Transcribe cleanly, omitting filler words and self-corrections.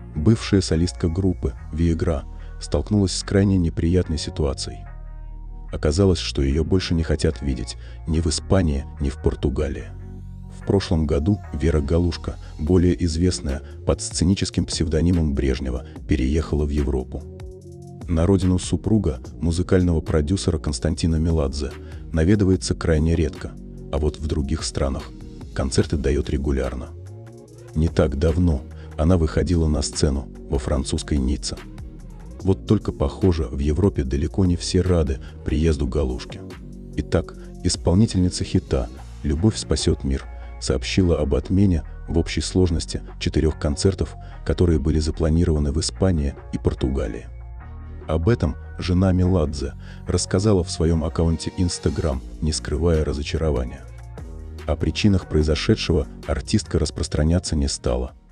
Бывшая солистка группы Виагра столкнулась с крайне неприятной ситуацией. Оказалось, что ее больше не хотят видеть ни в Испании, ни в Португалии. В прошлом году Вера Галушка, более известная под сценическим псевдонимом Брежнева, переехала в Европу. На родину супруга, музыкального продюсера Константина Меладзе, наведывается крайне редко, а вот в других странах концерты дает регулярно. Не так давно она выходила на сцену во французской Ницце. Вот только, похоже, в Европе далеко не все рады приезду Галушки. Итак, исполнительница хита «Любовь спасет мир» сообщила об отмене в общей сложности 4 концертов, которые были запланированы в Испании и Португалии. Об этом жена Меладзе рассказала в своем аккаунте Instagram, не скрывая разочарования. О причинах произошедшего артистка распространяться не стала.